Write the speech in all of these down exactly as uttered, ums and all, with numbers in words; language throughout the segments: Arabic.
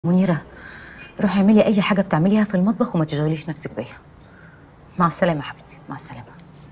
منيرة، روحي اعملي اي حاجه بتعمليها في المطبخ وما تشغليش نفسك بيا. مع السلامه يا حبيبتي، مع السلامه.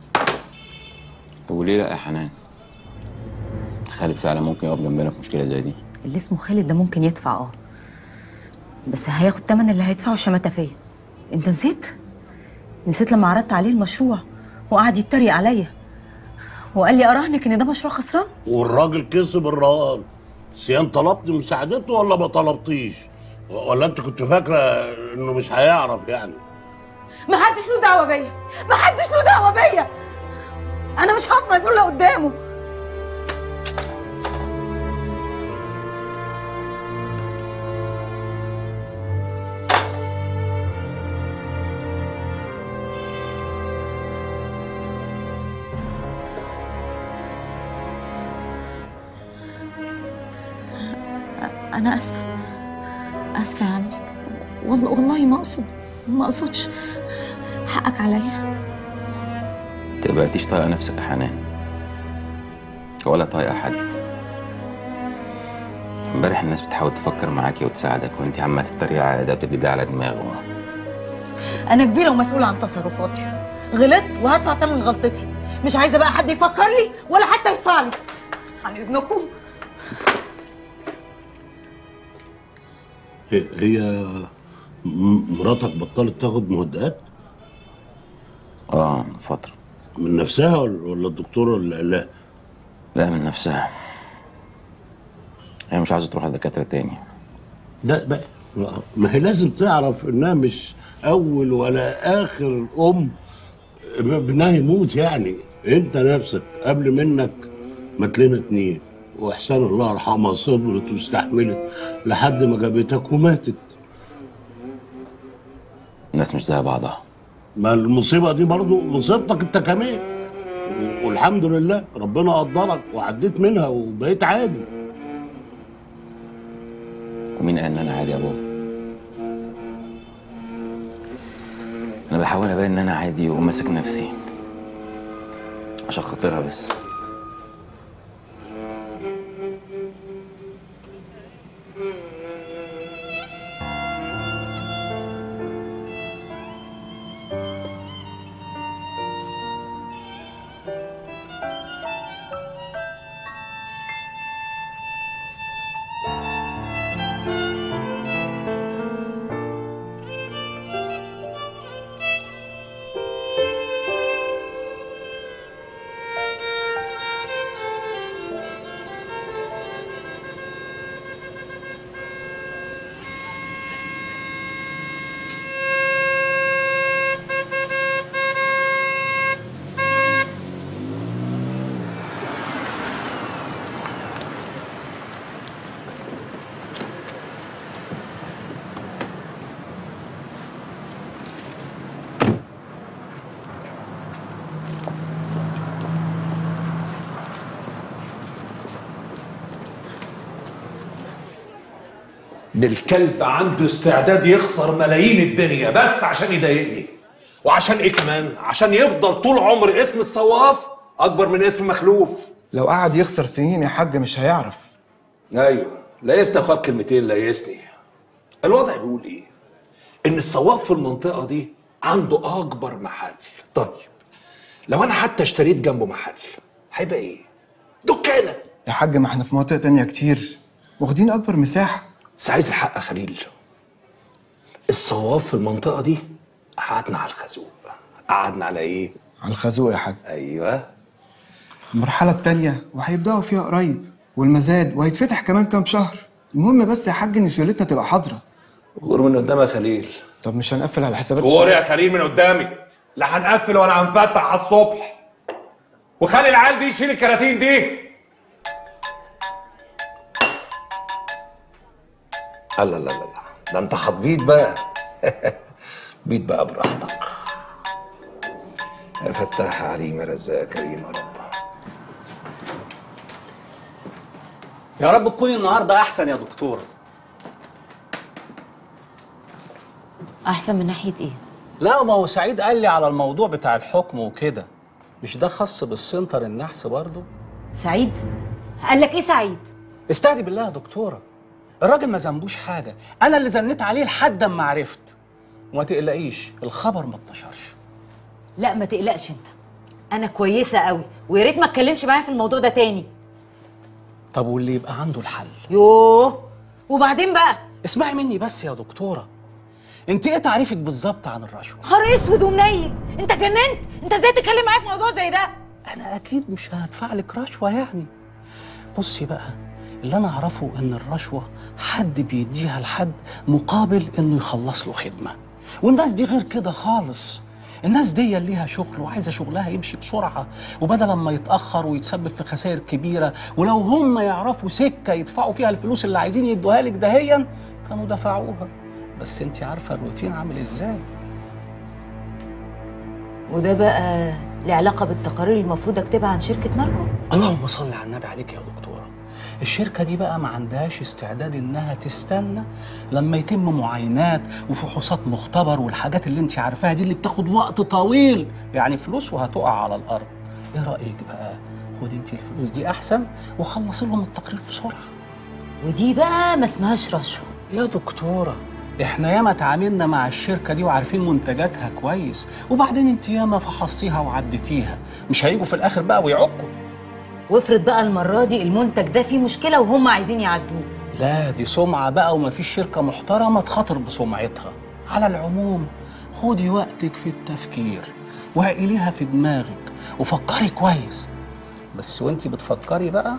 طب وليه لا يا حنان؟ خالد فعلا ممكن يقف جنبنا في مشكله زي دي. اللي اسمه خالد ده ممكن يدفع اه بس هياخد تمن اللي هيدفعه شماتة فيا. انت نسيت؟ نسيت لما عرضت عليه المشروع وقعد يتريق عليا وقال لي اراهنك ان ده مشروع خسران؟ والراجل كسب الرهان. سيان طلبت مساعدته ولا ما طلبتيش؟ ولا انت كنت فاكره انه مش هيعرف يعني؟ ما حدش له دعوه بيا، ما حدش له دعوه بيا. انا مش هقف مسؤوله قدامه. أنا آسفة، آسفة يا عمي، والله والله ما أقصد، ما أقصدش، حقك عليا. انت ما بقيتيش طايقه نفسك يا حنان ولا طايقه حد. امبارح الناس بتحاول تفكر معاكي وتساعدك وانت عماله تتريقي على ده وتدي على دماغه. أنا كبيرة ومسؤولة عن تصرفاتي، غلطت وهدفع تمن غلطتي، مش عايزة بقى حد يفكر لي ولا حتى يدفع لي. عن إذنكم. هي, هي مراتك بطلت تاخد مهدئات؟ اه من فتره. من نفسها ولا الدكتور اللي قال لها؟ لا من نفسها، هي مش عايزه تروح لدكاتره تاني. لا بقى، ما هي لازم تعرف انها مش اول ولا اخر ام ابنها يموت يعني. انت نفسك قبل منك مات لنا اتنين، واحسان الله يرحمها صبرت واستحملت لحد ما جابتك وماتت. الناس مش زي بعضها. ما المصيبه دي برضو مصيبتك انت كمان، والحمد لله ربنا قدرك وعديت منها وبقيت عادي. ومين قال ان انا عادي يا بابا؟ انا بحاول ابين ان انا عادي وماسك نفسي عشان خاطرها بس. ان الكلب عنده استعداد يخسر ملايين الدنيا بس عشان يضايقني. وعشان ايه كمان؟ عشان يفضل طول عمر اسم الصواف اكبر من اسم مخلوف. لو قعد يخسر سنين يا حاج مش هيعرف. ايوه ليسني اخوك كلمتين ليسني. الوضع بيقول ايه؟ ان الصواف في المنطقه دي عنده اكبر محل. طيب لو انا حتى اشتريت جنبه محل هيبقى ايه؟ دكانه. يا حاج ما احنا في مناطق تانية كتير واخدين اكبر مساحه. بس عايز الحق يا خليل، الصواف في المنطقه دي قعدنا على الخازوق. قعدنا على ايه؟ على الخازوق يا حاج. ايوه المرحله التانية وهيبداوا فيها قريب، والمزاد وهيتفتح كمان كام شهر. المهم بس يا حاج ان سيولتنا تبقى حاضره. غور من قدامي يا خليل. طب مش هنقفل على حسابات؟ غور يا خليل من قدامي. لا هنقفل ولا هنفتح على الصبح. وخلي العيال دي يشيل الكراتين دي. لا لا لا لا ده انت هتبيض بقى. بيض بقى براحتك. يا فتاح عليم يا رزاق كريم يا رب. يا رب تكوني النهارده احسن يا دكتور. أحسن من ناحية إيه؟ لا ما هو سعيد قال لي على الموضوع بتاع الحكم وكده. مش ده خاص بالسنتر النحس برضه؟ سعيد؟ قال لك إيه سعيد؟ استهدي بالله يا دكتوره. الراجل ما ذنبوش حاجه، انا اللي زنيت عليه لحد اما عرفت. وما تقلقيش الخبر ما انتشرش. لا ما تقلقش انت، انا كويسه قوي، ويا ريت ما اتكلمش معايا في الموضوع ده تاني. طب واللي يبقى عنده الحل؟ يوه، وبعدين بقى؟ اسمعي مني بس يا دكتوره، انت ايه تعريفك بالظبط عن الرشوه؟ نهار اسود ومنيل، انت جننت؟ انت ازاي تتكلم معايا في موضوع زي ده؟ انا اكيد مش هدفع لك رشوه يعني. بصي بقى، اللي انا اعرفه ان الرشوه حد بيديها لحد مقابل انه يخلص له خدمه، والناس دي غير كده خالص. الناس دي ليها شغل وعايزه شغلها يمشي بسرعه، وبدل ما يتاخر ويتسبب في خسائر كبيره، ولو هم يعرفوا سكه يدفعوا فيها الفلوس اللي عايزين يدوها لك دهيا كانوا دفعوها. بس انت عارفه الروتين عامل ازاي. وده بقى له علاقه بالتقارير اللي المفروض اكتبها عن شركه ماركو؟ اللهم صل على النبي عليك يا دكتوره. الشركه دي بقى ما عندهاش استعداد انها تستنى لما يتم معاينات وفحوصات مختبر والحاجات اللي انت عارفاها دي اللي بتاخد وقت طويل، يعني فلوس وهتقع على الارض. ايه رايك بقى خدي انت الفلوس دي احسن وخلصي لهم التقرير بسرعه. ودي بقى ما اسمهاش رشوه يا دكتوره، احنا ياما اتعاملنا مع الشركه دي وعارفين منتجاتها كويس، وبعدين انت ياما فحصتيها وعديتيها، مش هيجوا في الاخر بقى ويعقوا. وافرض بقى المره دي المنتج ده فيه مشكله وهم عايزين يعدوه؟ لا دي سمعه بقى، ومفيش شركه محترمه تخاطر بسمعتها. على العموم خدي وقتك في التفكير وعقليها في دماغك وفكري كويس، بس وانتي بتفكري بقى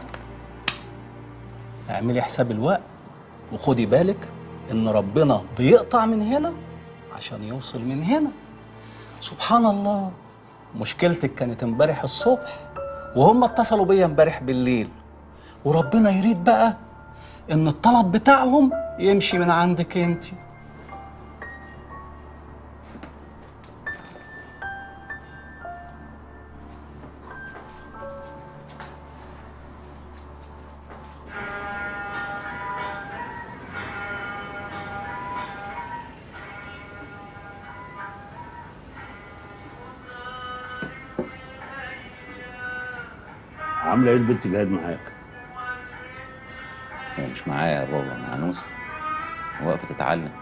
اعملي حساب الوقت، وخدي بالك ان ربنا بيقطع من هنا عشان يوصل من هنا. سبحان الله، مشكلتك كانت امبارح الصبح وهم اتصلوا بيا امبارح بالليل، وربنا يريد بقى ان الطلب بتاعهم يمشي من عندك انت. عامله ايه البنت جايد معاك؟ هي مش معايا يا بابا، مع نوسة واقفة تتعلم.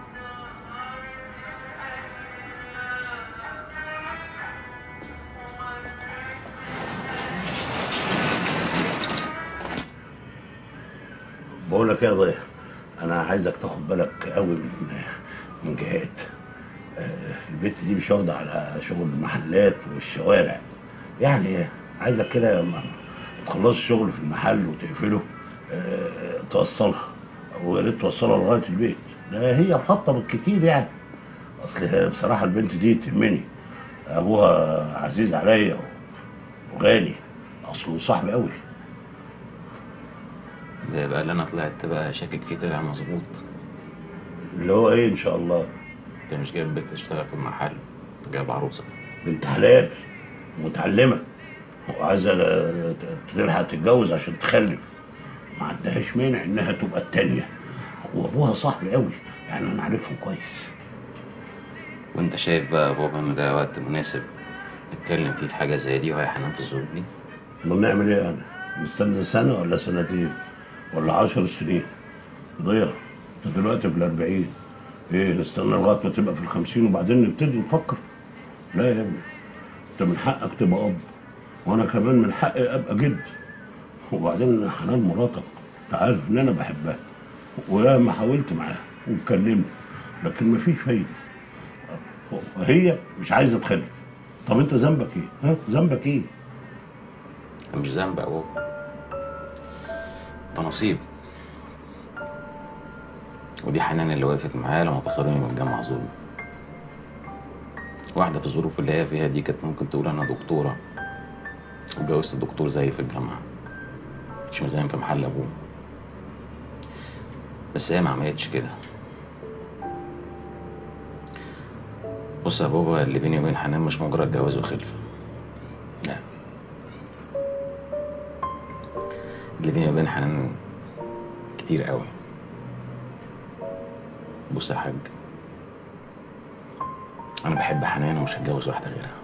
بقول لك ايه يا ضيع، انا عايزك تاخد بالك قوي من من جهات. البنت دي مش واخده على شغل المحلات والشوارع، يعني عايزك كده ما تخلص الشغل في المحل وتقفله، أه توصلها، ويا ريت توصلها لغايه البيت. ده هي محطه بالكتير يعني. اصل بصراحه البنت دي تهمني، ابوها عزيز عليا وغالي، اصله صاحبي قوي. ده يبقى اللي انا طلعت بقى شاكك فيه طلع مظبوط. اللي هو ايه ان شاء الله؟ انت مش جايب بنت تشتغل في المحل، جايب عروسه بنت حلال متعلمه وعايزه تلحق تتجوز عشان تخلف، ما عندهاش مانع انها تبقى التانيه، وابوها صاحبي قوي يعني انا عارفهم كويس. وانت شايف بقى يا بابا ان ده وقت مناسب نتكلم فيه في حاجه زي دي وهي حنان في الظروف دي؟ امال نعمل ايه يعني؟ نستنى سنه ولا سنتين ولا عشر سنين؟ ضيع انت دلوقتي في الأربعين، ايه نستنى لغايه ما تبقى في الخمسين وبعدين نبتدي نفكر؟ لا يا ابني، انت من حقك تبقى اب، وانا كمان من حقي ابقى جد. وبعدين حنان مراتك، انت عارف ان انا بحبها، وياما حاولت معاها واتكلمت لكن مفيش فايده. هي مش عايزه تخلف. طب انت ذنبك ايه؟ ها؟ ذنبك ايه؟ مش ذنب يا بابا، ده نصيب. ودي حنان اللي وقفت معايا لما فصلوني من الجامعه ظلم. واحده في الظروف اللي هي فيها دي كانت ممكن تقول انا دكتوره واتجوزت الدكتور زي في الجامعه، مش مزايم في محل ابوه. بس هي ما عملتش كده. بص يا بابا، اللي بيني وبين حنان مش مجرد جواز وخلفه، لا. اللي بيني وبين حنان كتير قوي. بص يا حاج، انا بحب حنان ومش هتجوز واحده غيرها.